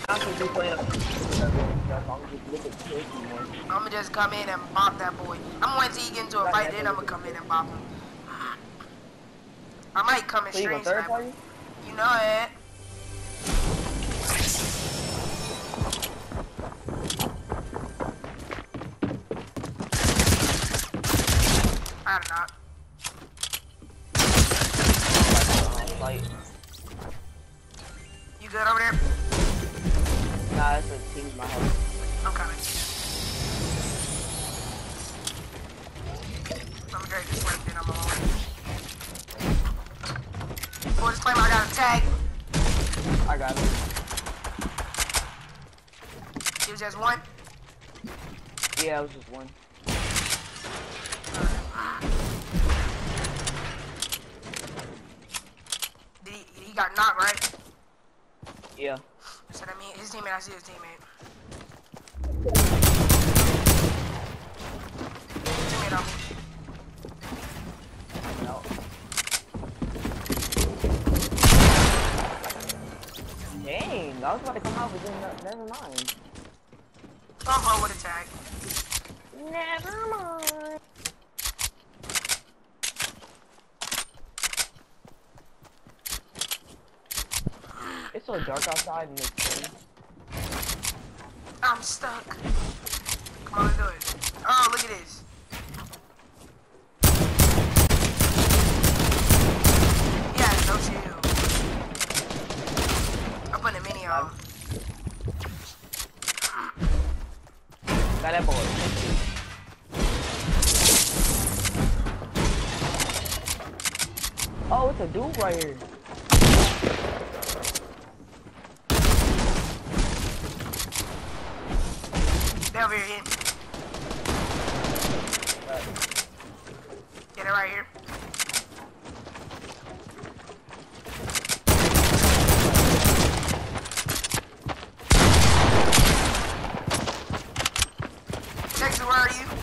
I'ma just come in and bop that boy. I'm waiting till he get into a fight, then I'ma come in and bop him. I might come in stream sniper. You know it. I don't know. You good over there? Nah, it's a team my house. I'm coming. I'm gonna drink this one, then I'm alone. For disclaimer, I got a tag. I got it. It was just one? Yeah, it was just one. He got knocked, right? Yeah. So that means his teammate, I see his teammate. Teammate on me. No. Dang, I was about to come out, but then never mind. I'm with a tag. Never mind. It's so dark outside and it's cold. I'm stuck. Come on, let's do it. Oh, look at this. Yeah, no shield. I'm putting a mini on. Got that boy. Oh, it's a dude right here. They're over here. Yeah, they're right here. Texas, where are you?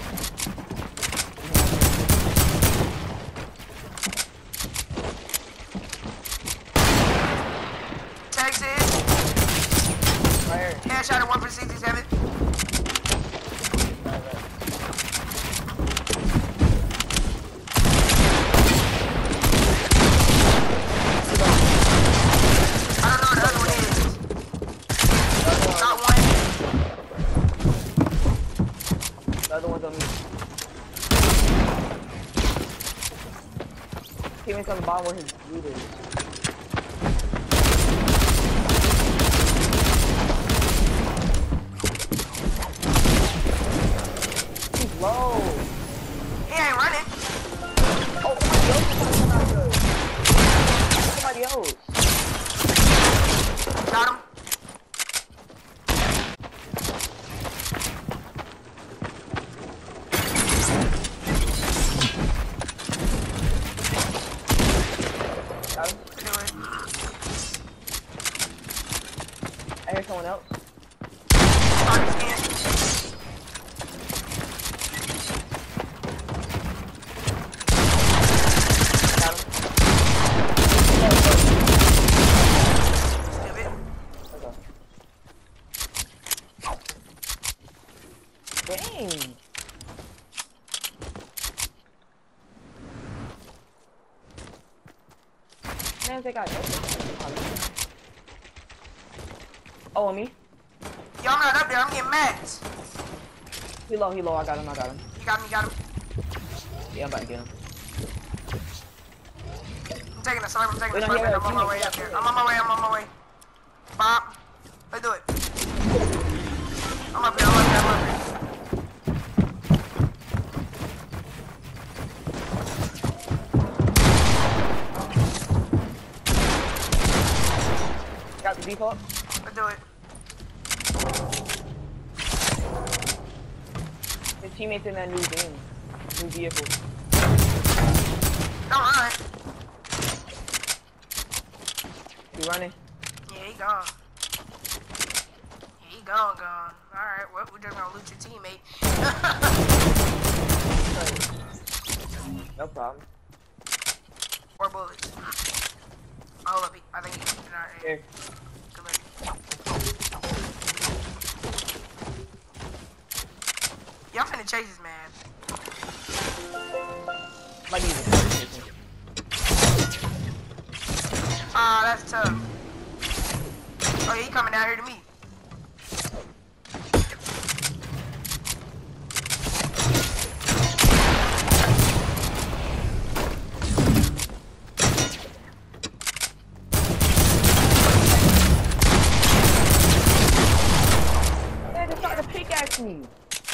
Texas. Right here. Yeah, shot at 1 for 67. Teammates on the bottom where his loot is. He's low. He ain't running. Oh, somebody else. Got him. I hear someone else. Got him. Dang. Man, they got oh, on me? Yo, I'm not up there. I'm getting max. He low. I got him. You got him. Yeah, I'm about to get him. I'm taking a sniper. I'm Wait, no, on my way up there. I'm on my way. Bop. Let's do it. I'm up here. Got the default. Let's do it. His teammates in that new game. New vehicle. Don't run. You running? Yeah, he gone. He gone. Alright, well, we're just gonna loot your teammate. No problem. 4 bullets. Oh, look, I think he's in our area. Here. Good luck. finna chase this man. Might use it. Ah, that's tough. Oh, yeah, he coming down here to me. They just tried to pickaxe me.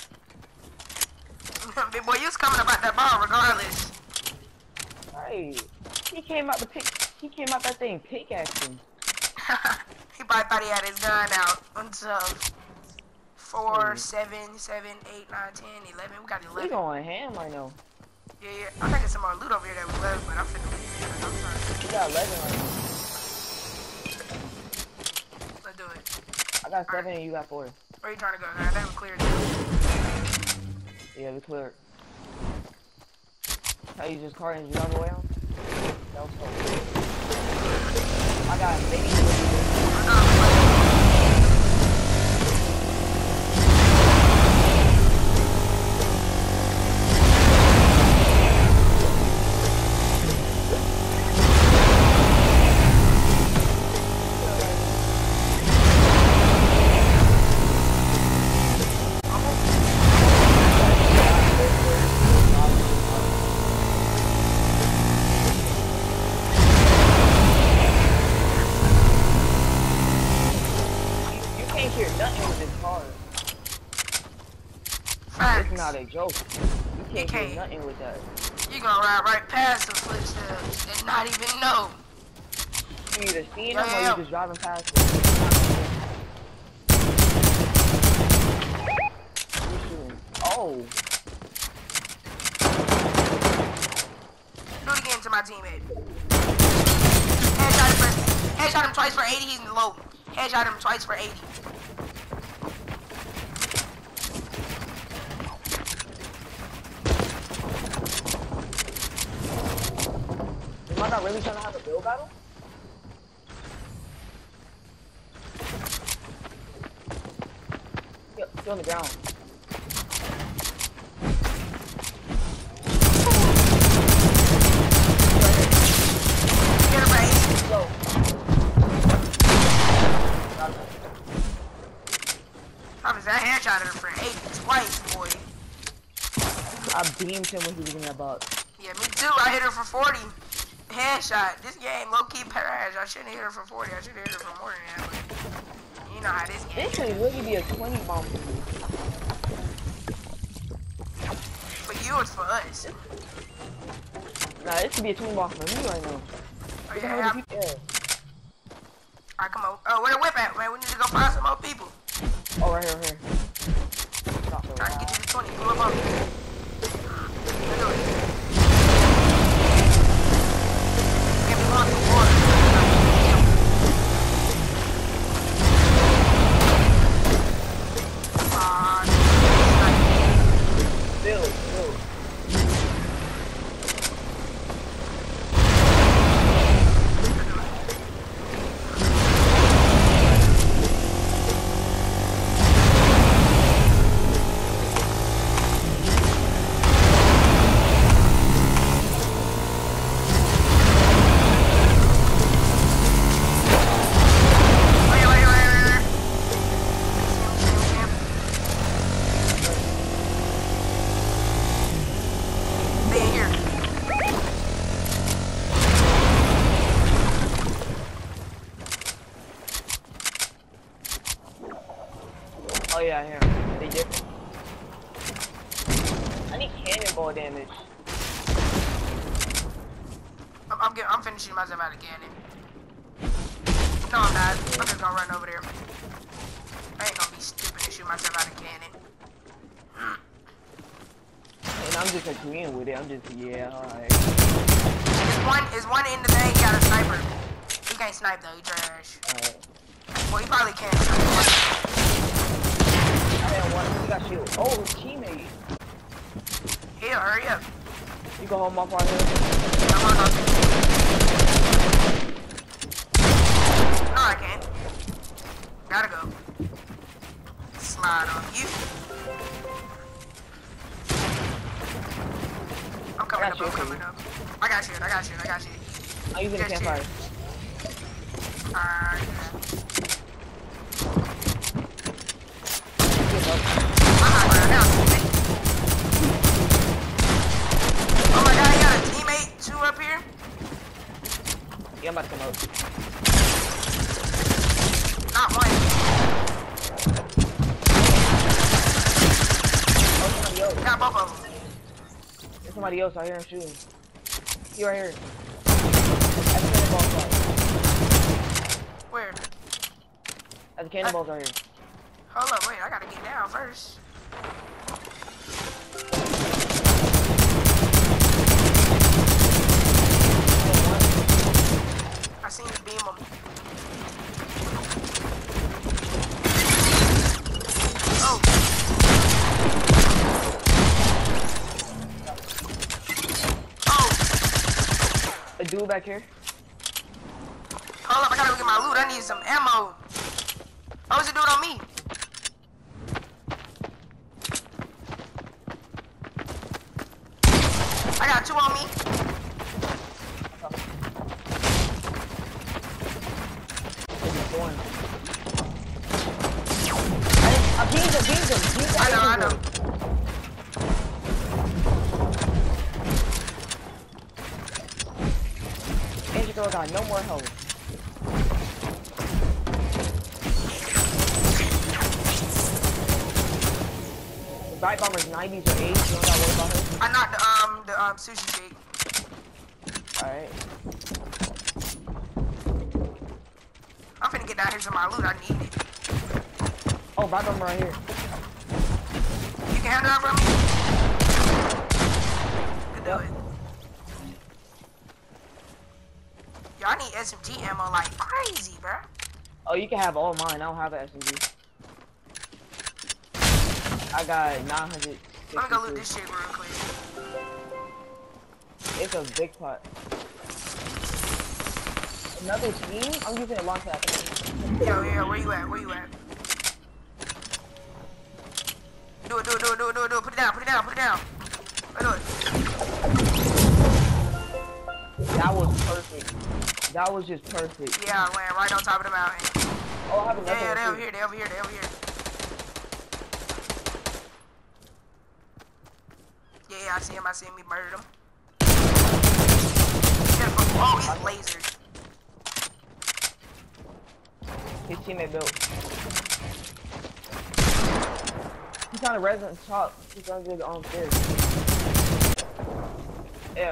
Big boy, you was coming about that ball regardless. Right. He came out that thing pickaxing. He probably thought he had his gun out. Until 4, 7, 7, 8, 9, 10, 11. We got 11. We going ham right now. Yeah, yeah. I think it's some more loot over here that we left, but I'm finna leave. I'm sorry. We got 11 right now. Let's do it. I got 7 and you got 4. Where you trying to go, man? I think we cleared it. Yeah, we cleared. How you just car and you on the way out? That was cool. I got baby. It's not a joke. You can't do nothing with that. You gonna ride right past the footsteps and not even know. You either seeing them or you just driving past them. Oh. Do it again to my teammate. Headshot him twice for 80, he's low. Headshot him twice for 80. Am I not really trying to have a build battle? Yo, still on the ground. Get him right. Go. I was that headshot her for 80 twice, boy. I beamed him when he was in that box. Yeah, me too. I hit her for 40. Headshot. This game low-key trash. I shouldn't hit her for 40. I should have hit her for more than that. But you know how this game This could really be a 20 bomb for me. For you, it's for us. Nah, this could be a 20 bomb for me right now. Oh, yeah. Alright, come on. Oh, where the whip at, man? We need to go find some more people. Oh, right here, right here. Trying to get you to 20. Pull up on me. Let's do it. Get me on the water. Build. Oh yeah, here. They different. I need cannonball damage. I'm finishing myself out of cannon. No, I'm not. I'm just gonna run over there. I ain't gonna be stupid and shoot myself out of cannon. And I'm just agreeing with it. I'm just, yeah, alright. Is one in the thing, he got a sniper. He can't snipe though, he trash. Alright. Well, he probably can't. I had one. He got shield. Oh, his teammate. Here, hurry up. You can hold my part here. Come on, no, I can't. Gotta go. Slide on you. coming up, I'm coming up. I got you. I'm using a campfire. Alright. Oh my god, you got a teammate too up here? Yeah, I'm about to come up. Not one. Oh, somebody else. Got both of them. There's somebody else. I hear him shooting. He right here. At the cannonball spot. Where? At the cannonballs right here. Hold up, wait, I gotta get down first. I seen you beam him. Oh. Oh. A dude back here. Hold up, I gotta go get my loot. I need some ammo. Oh, there's a dude on me. I got two on me. I beamed him. I know. Angel girl got no more health. The Bright Bomber's 90s or 80s, you don't gotta worry about her. I knocked the sushi shake. Alright. I'm finna get down here to my loot. I need it. Oh, Bright Bomber right here. You can handle that from me? Good do it. Yo, I need SMG ammo like crazy, bro. Oh, you can have all mine. I don't have an SMG. I got 900. Let me go loot this shit real quick. It's a big pot. Another team? I'm using a launch pad. Yo, where you at? Do it. Put it down. Do it. That was perfect. That was just perfect. Yeah, I went right on top of the mountain. Oh, I have another Yeah, one they too. over here. Yeah, I see him. We murdered him. Oh, he's lasered. His teammate built. He's on the resident top. He's on the stairs. Yeah.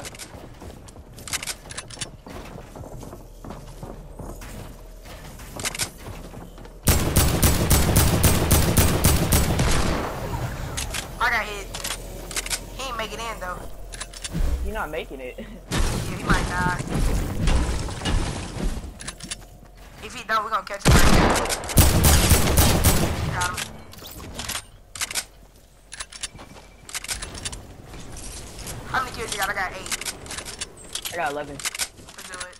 I got hit. He ain't make it in though. He's not making it. Yeah, he might die. If he don't, we're gonna catch him right here. Got him. How many kills you got? I got 8. I got 11. Let's do it.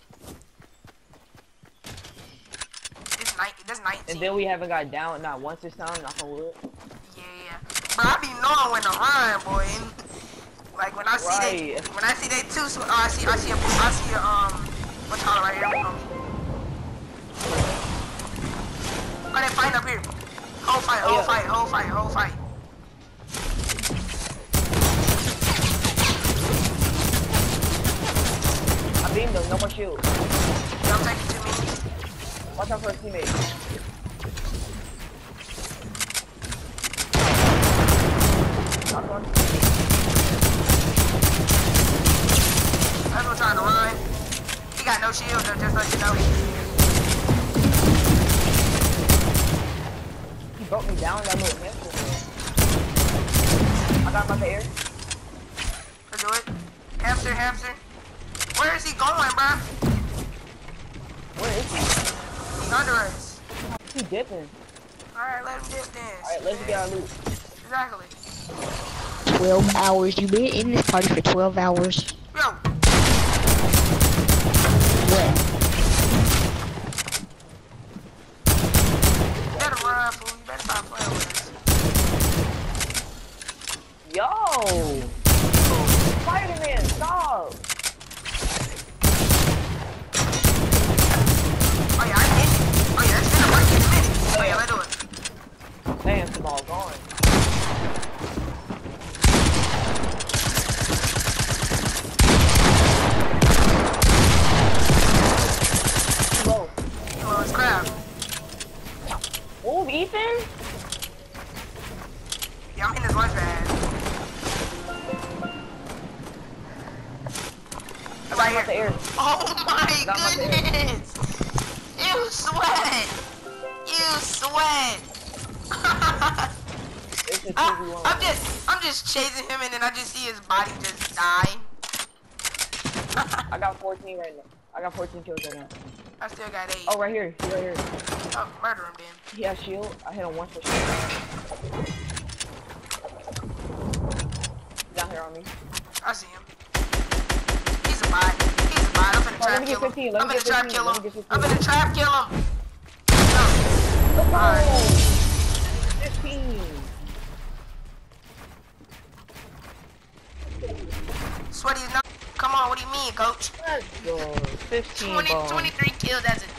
This 19. And then we haven't got down not once this time, knock on wood. Yeah. Bro, I be knowing when to run, boy. And, like when I see Right. they two, I see a what's called right here. Oh, they fighting up here. Whole fight. I beamed him, no more shield. Yeah, I'm taking 2 minutes. Watch out for his teammate. Knock one. That's what I'm trying to run. He got no shield, though, just let you know. He broke me down that little handful. I got him out the air. Let's do it. Hamster. Where is he going, bro? Where is he? He's under us. He dipping. Alright, let him dip then. Alright, let's get our loot. Exactly. 12 hours. You've been in this party for 12 hours. Yo. What? You better run, fool. You better stop playing with us. Yo! Fire him! Move, Ethan. Yeah, I'm in his lunch bag. Right here. The air. Oh my Got my goodness! You sweat! You sweat! It's a 2v1. I'm just chasing him and then I just see his body just die. I got 14 right now. I got 14 kills right now. I still got 8. Oh, right here. He's right here. Oh, murder him then. He has shield. I hit him once for shield. He's down here on me. I see him. He's a bot. He's a bot. I'm finna Oh, trap let me get kill him. 15. Let I'm me finna get trap 15. kill Let me him. get 15. I'm finna trap kill him. Let's go. Alright. 15. Sweaty's not. Come on, what do you mean, coach? Let's go. 15 20, bombs. 23 kills as a